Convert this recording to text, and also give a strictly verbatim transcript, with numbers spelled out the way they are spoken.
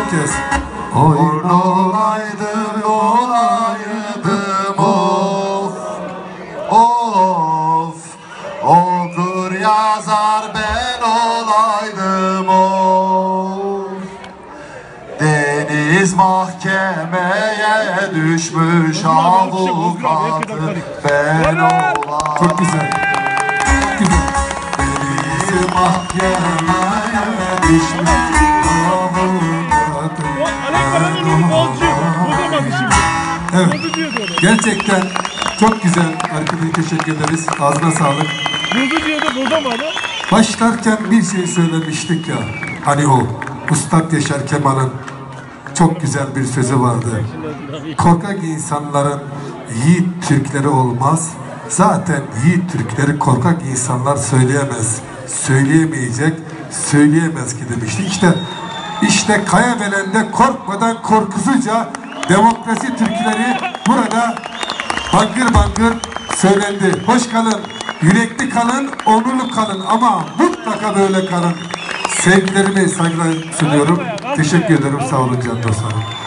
kez. Oyun olaydım olaydım of of, okur yazar ben olaydım of. Deniz mahkemeye düşmüş avukatı ben olaydım. Çok güzel. Çok güzel. Deniz mahkemeye düşmüş avukatı ben olaydım. Evet. Gerçekten çok güzel. Arkadaşlar teşekkür ederiz. Ağzına sağlık. Buldu diyordu, bulamadı. Başlarken bir şey söylemiştik ya. Hani o Üstad Yaşar Kemal'ın çok güzel bir sözü vardı. Korkak insanların yiğit Türkleri olmaz. Zaten yiğit Türkleri korkak insanlar söyleyemez. Söyleyemeyecek, söyleyemez ki demişti. İşte işte Kayabelen'de korkmadan korkusuzca demokrasi türküleri burada bangır bangır söylendi. Hoş kalın, yürekli kalın, onurlu kalın ama mutlaka böyle kalın. Sevgilerimi, saygılar sunuyorum. Teşekkür ederim. Sağ olun can dostlarım.